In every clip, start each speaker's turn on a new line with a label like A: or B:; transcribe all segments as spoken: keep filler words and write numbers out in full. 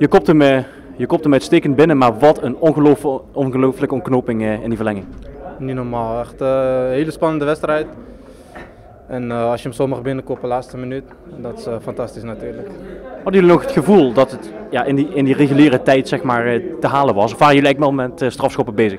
A: Je kopt hem, uh, je kopt hem uitstekend binnen, maar wat een ongelooflijke ongelooflijk ontknoping uh, in die verlenging.
B: Niet normaal, echt uh, een hele spannende wedstrijd. En uh, als je hem zo mag binnenkoppen de laatste minuut, dat is uh, fantastisch natuurlijk.
A: Hadden jullie nog het gevoel dat het ja, in, die, in die reguliere tijd zeg maar, uh, te halen was? Of waren jullie eigenlijk wel met uh, strafschoppen bezig?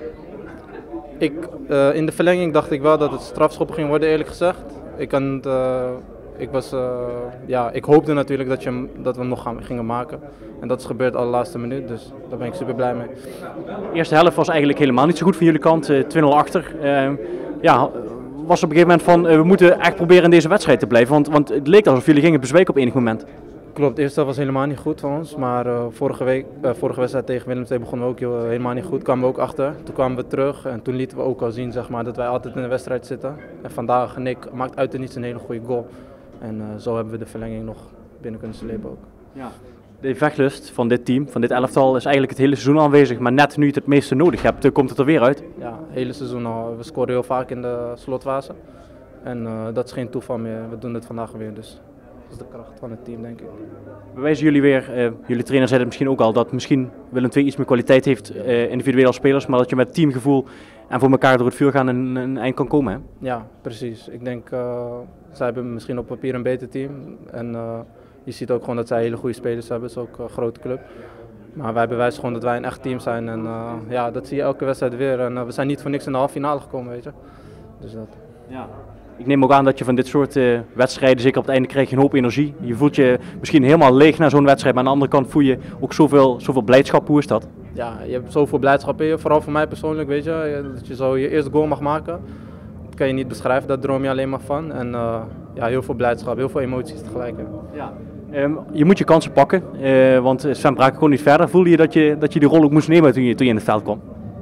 B: Ik, uh, in de verlenging dacht ik wel dat het strafschoppen ging worden, eerlijk gezegd. Ik, kan, uh, ik, was, uh, ja, ik hoopte natuurlijk dat, je, dat we hem nog gaan, gingen maken. En dat is gebeurd al de laatste minuut, dus daar ben ik super blij mee.
A: De eerste helft was eigenlijk helemaal niet zo goed van jullie kant, uh, twee nul achter. Uh, ja, was op een gegeven moment van, uh, we moeten echt proberen in deze wedstrijd te blijven, want, want het leek alsof jullie gingen bezweken op enig moment.
B: Klopt, de eerste helft was helemaal niet goed van ons, maar uh, vorige, week, uh, vorige wedstrijd tegen Willem twee begonnen we ook heel, helemaal niet goed, kwamen we ook achter. Toen kwamen we terug en toen lieten we ook al zien zeg maar, dat wij altijd in de wedstrijd zitten. En vandaag, Nick maakt uit en niets een hele goede goal. En uh, zo hebben we de verlenging nog binnen kunnen slepen ook.
A: Ja. De vechtlust van dit team, van dit elftal, is eigenlijk het hele seizoen aanwezig, maar net nu je het het meeste nodig hebt, komt het er weer uit.
B: Ja, het hele seizoen al. We scoren heel vaak in de slotfase. En uh, dat is geen toeval meer, we doen het vandaag weer, dus dat is de kracht van het team denk ik.
A: Bewijzen jullie weer, uh, jullie trainer zei het misschien ook al, dat misschien Willem twee iets meer kwaliteit heeft uh, individueel als spelers, maar dat je met teamgevoel en voor elkaar door het vuur gaan een, een eind kan komen. Hè?
B: Ja, precies. Ik denk, uh, zij hebben misschien op papier een beter team. En uh, je ziet ook gewoon dat zij hele goede spelers hebben, het is ook een grote club. Maar wij bewijzen gewoon dat wij een echt team zijn en uh, ja, dat zie je elke wedstrijd weer. En uh, we zijn niet voor niks in de halve finale gekomen, weet je. Dus dat.
A: Ja. Ik neem ook aan dat je van dit soort uh, wedstrijden, zeker op het einde krijg je een hoop energie. Je voelt je misschien helemaal leeg na zo'n wedstrijd, maar aan de andere kant voel je ook zoveel, zoveel blijdschap. Hoe is dat?
B: Ja, je hebt zoveel blijdschap in je, vooral voor mij persoonlijk, weet je. Dat je zo je eerste goal mag maken, dat kan je niet beschrijven, daar droom je alleen maar van. En uh, ja, heel veel blijdschap, heel veel emoties tegelijk. Ja.
A: Um, je moet je kansen pakken, uh, want Sven Braak kon niet verder. Voelde je dat je, dat je die rol ook moest nemen toen je, toen je in het veld kwam?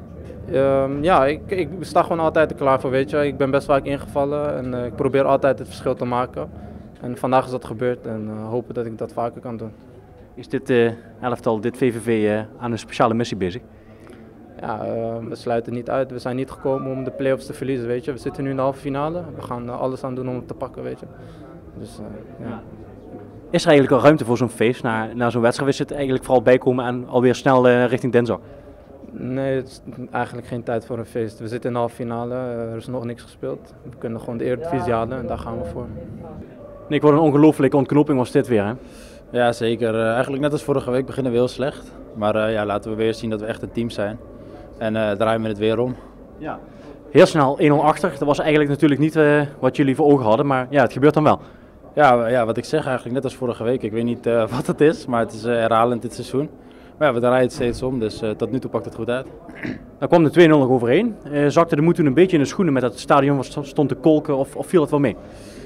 B: Um, ja, ik, ik sta gewoon altijd er klaar voor, weet je. Ik ben best vaak ingevallen en uh, ik probeer altijd het verschil te maken. En vandaag is dat gebeurd en uh, hopen dat ik dat vaker kan doen.
A: Is dit uh, elftal, dit V V V, uh, aan een speciale missie bezig?
B: Ja, uh, we sluiten niet uit. We zijn niet gekomen om de play-offs te verliezen, weet je. We zitten nu in de halve finale. We gaan uh, alles aan doen om het te pakken, weet je. Dus, uh, ja.
A: Is er eigenlijk al ruimte voor zo'n feest, na, na zo'n wedstrijd? Is het eigenlijk vooral bijkomen en alweer snel uh, richting dinsdag?
B: Nee, het is eigenlijk geen tijd voor een feest. We zitten in de halve finale, er is nog niks gespeeld. We kunnen gewoon de Eredivisie halen en daar gaan we voor.
A: Nick, wat een ongelofelijke ontknoping was dit weer, hè?
C: Ja, zeker. Uh, eigenlijk net als vorige week beginnen we heel slecht. Maar uh, ja, laten we weer zien dat we echt een team zijn. En uh, draaien we het weer om.
A: Ja. Heel snel één nul achter. Dat was eigenlijk natuurlijk niet uh, wat jullie voor ogen hadden, maar ja, het gebeurt dan wel.
C: Ja, ja, wat ik zeg eigenlijk net als vorige week. Ik weet niet uh, wat het is, maar het is uh, herhalend dit seizoen. Maar ja, we draaien het steeds om, dus uh, tot nu toe pakt het goed uit.
A: Dan kwam de twee nul nog overheen. Uh, zakte de moed toen een beetje in de schoenen met dat het stadion was, stond te kolken of, of viel het wel mee?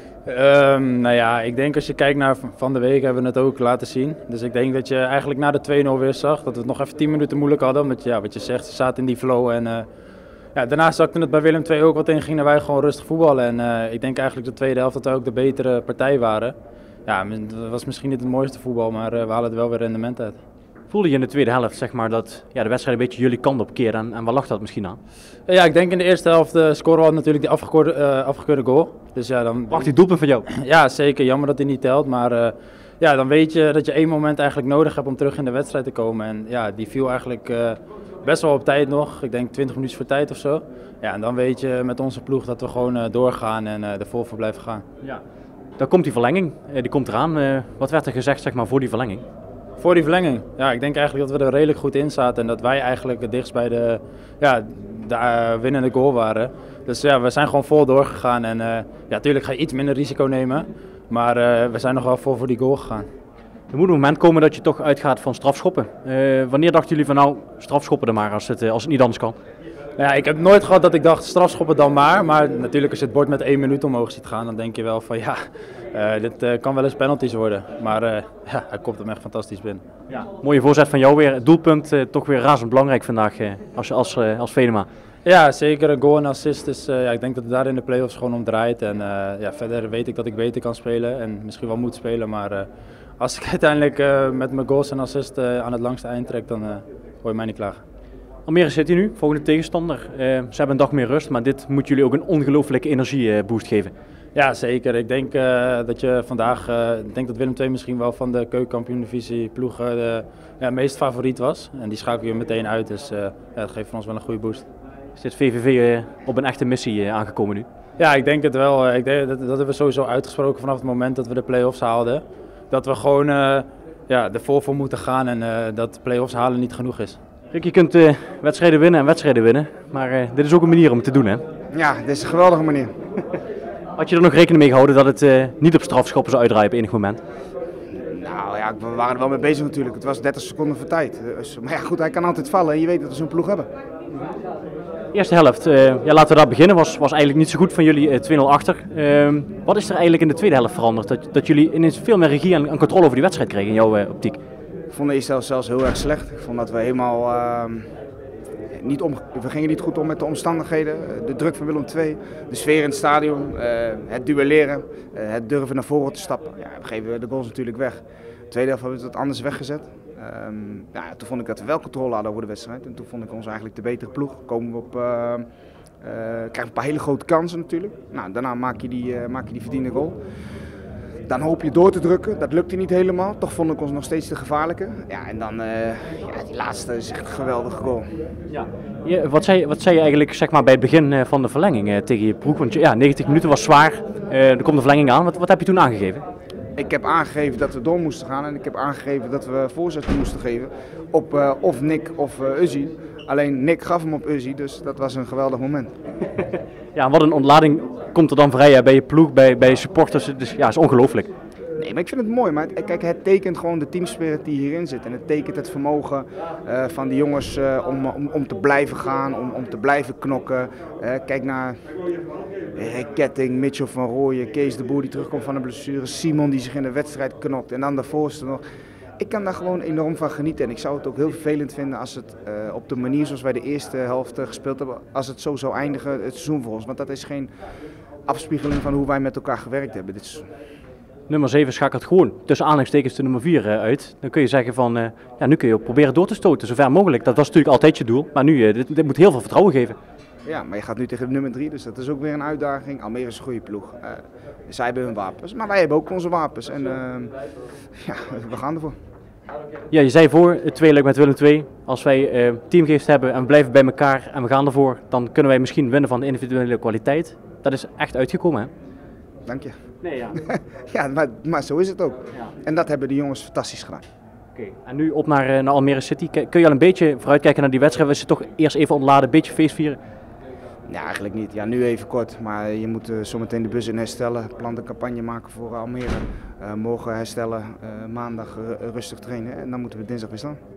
C: Um, nou ja, ik denk als je kijkt naar Van de Week hebben we het ook laten zien. Dus ik denk dat je eigenlijk na de twee nul weer zag dat we het nog even tien minuten moeilijk hadden. Omdat ja, wat je zegt, ze zaten in die flow en uh, ja, daarna zakte het bij Willem twee ook wat in. Gingen wij gewoon rustig voetballen en uh, ik denk eigenlijk de tweede helft dat wij ook de betere partij waren. Ja, het was misschien niet het mooiste voetbal, maar uh, we halen er wel weer rendement uit.
A: Voelde je in de tweede helft zeg maar, dat ja, de wedstrijd een beetje jullie kant op keerde en, en waar lag dat misschien aan?
C: Ja, ik denk in de eerste helft uh, scoren we natuurlijk die afgekeurde, uh, afgekeurde goal. Dus, ja, dan...
A: Prachtig doelpunt van jou.
C: Ja, zeker. Jammer dat hij niet telt. Maar uh, ja, dan weet je dat je één moment eigenlijk nodig hebt om terug in de wedstrijd te komen. En ja, die viel eigenlijk uh, best wel op tijd nog. Ik denk twintig minuten voor tijd of zo. Ja, en dan weet je met onze ploeg dat we gewoon uh, doorgaan en uh, er vol voor blijven gaan.
A: Ja. Dan komt die verlenging. Uh, die komt eraan. Uh, wat werd er gezegd zeg maar, voor die verlenging?
C: Voor die verlenging? Ja, ik denk eigenlijk dat we er redelijk goed in zaten en dat wij eigenlijk het dichtst bij de, ja, de uh, winnende goal waren. Dus ja, we zijn gewoon vol doorgegaan en uh, ja, natuurlijk ga je iets minder risico nemen, maar uh, we zijn nog wel vol voor die goal gegaan.
A: Er moet een moment komen dat je toch uitgaat van strafschoppen. Uh, wanneer dachten jullie van nou, strafschoppen er maar als het, uh, als het niet anders kan?
C: Nou ja, ik heb nooit gehad dat ik dacht strafschoppen dan maar, maar natuurlijk als je het bord met één minuut omhoog ziet gaan, dan denk je wel van ja, uh, dit uh, kan wel eens penalties worden. Maar uh, ja, hij komt hem echt fantastisch binnen.
A: Ja, mooie voorzet van jou weer. Het doelpunt uh, toch weer razend belangrijk vandaag uh, als, als, uh, als Venema.
C: Ja, zeker. Een goal en assist. Dus, uh, ja, ik denk dat het daar in de play-offs gewoon om draait. En uh, ja, verder weet ik dat ik beter kan spelen en misschien wel moet spelen. Maar uh, als ik uiteindelijk uh, met mijn goals en assist uh, aan het langste eind trek, dan uh, hoor je mij niet klagen.
A: Almere City nu, volgende tegenstander. Uh, ze hebben een dag meer rust, maar dit moet jullie ook een ongelooflijke energieboost geven.
C: Ja, zeker. Ik denk uh, dat je vandaag, uh, ik denk dat Willem twee misschien wel van de keukenkampioen-divisie ploegen de ja, meest favoriet was. En die schakelen je meteen uit, dus uh, ja, dat geeft voor ons wel een goede boost.
A: Is dit V V V uh, op een echte missie uh, aangekomen nu?
C: Ja, ik denk het wel. Ik denk dat, dat hebben we sowieso uitgesproken vanaf het moment dat we de play-offs haalden. Dat we gewoon uh, ja, ervoor voor moeten gaan en uh, dat play-offs halen niet genoeg is.
A: Rick, je kunt uh, wedstrijden winnen en wedstrijden winnen, maar uh, dit is ook een manier om het te doen, hè?
D: Ja, dit is een geweldige manier.
A: Had je er nog rekening mee gehouden dat het uh, niet op strafschoppen zou uitdraaien op enig moment?
D: Nou ja, we waren er wel mee bezig natuurlijk. Het was dertig seconden voor tijd. Dus, maar ja, goed, hij kan altijd vallen en je weet dat we zo'n ploeg hebben.
A: Eerste helft, uh, ja, laten we daar beginnen, was, was eigenlijk niet zo goed van jullie, uh, twee nul achter. Uh, wat is er eigenlijk in de tweede helft veranderd? Dat, dat jullie ineens veel meer regie en, en controle over die wedstrijd kregen in jouw uh, optiek?
D: Ik vond de eerste helft zelfs heel erg slecht. Ik vond dat we helemaal uh, niet om, we gingen niet goed om met de omstandigheden. De druk van Willem twee, de sfeer in het stadion, uh, het duelleren, uh, het durven naar voren te stappen. Ja, we geven de goals natuurlijk weg. De tweede helft hebben we het anders weggezet. Um, ja, toen vond ik dat we wel controle hadden over de wedstrijd en toen vond ik ons eigenlijk de betere ploeg. Komen we op, uh, uh, krijgen we een paar hele grote kansen natuurlijk. Nou, daarna maak je, die, uh, maak je die verdiende goal. Dan hoop je door te drukken, dat lukte niet helemaal. Toch vond ik ons nog steeds te gevaarlijker. Ja, en dan uh, ja, die laatste is echt een geweldige goal.
A: Ja. Ja, wat, zei, wat zei je eigenlijk zeg maar, bij het begin uh, van de verlenging uh, tegen je ploeg? Want ja, negentig minuten was zwaar, uh, er komt de verlenging aan. Wat, wat heb je toen aangegeven?
D: Ik heb aangegeven dat we door moesten gaan en ik heb aangegeven dat we voorzet moesten geven op uh, of Nick of uh, Uzi. Alleen Nick gaf hem op Uzi, dus dat was een geweldig moment.
A: Ja, wat een ontlading komt er dan vrij hè, bij je ploeg, bij, bij je supporters. Dus ja, is ongelooflijk.
D: Nee, maar ik vind het mooi. Maar het, kijk, het tekent gewoon de teamspirit die hierin zit. En het tekent het vermogen uh, van die jongens uh, om, om, om te blijven gaan, om, om te blijven knokken. Uh, kijk naar Rick Ketting, Mitchell van Rooyen, Kees de Boer die terugkomt van de blessure, Simon die zich in de wedstrijd knokt en dan daarvoorste nog. Ik kan daar gewoon enorm van genieten en ik zou het ook heel vervelend vinden als het uh, op de manier zoals wij de eerste helft uh, gespeeld hebben, als het zo zou eindigen het seizoen voor ons. Want dat is geen afspiegeling van hoe wij met elkaar gewerkt hebben dit seizoen.
A: Nummer zeven schakelt gewoon tussen aanhalingstekens de nummer vier uh, uit. Dan kun je zeggen van, uh, ja, nu kun je ook proberen door te stoten, zover mogelijk. Dat was natuurlijk altijd je doel, maar nu, uh, dit, dit moet heel veel vertrouwen geven.
D: Ja, maar je gaat nu tegen de nummer drie, dus dat is ook weer een uitdaging. Almere is een goede ploeg. Uh, zij hebben hun wapens, maar wij hebben ook onze wapens. En uh, ja, we gaan ervoor.
A: Ja, je zei voor het tweeluik met Willem twee, als wij uh, teamgeest hebben en we blijven bij elkaar en we gaan ervoor, dan kunnen wij misschien winnen van de individuele kwaliteit. Dat is echt uitgekomen, hè?
D: Dank je.
A: Nee, ja.
D: ja, maar, maar zo is het ook.
A: Ja.
D: En dat hebben de jongens fantastisch gedaan.
A: Oké, okay. En nu op naar, naar Almere City. Kun je al een beetje vooruitkijken naar die wedstrijd? We ze toch eerst even ontladen, een beetje feest vieren?
D: Ja, eigenlijk niet. Ja, nu even kort, maar je moet uh, zometeen de bus in herstellen, plan een campagne maken voor Almere. Uh, morgen herstellen, uh, maandag uh, rustig trainen en dan moeten we dinsdag weer staan.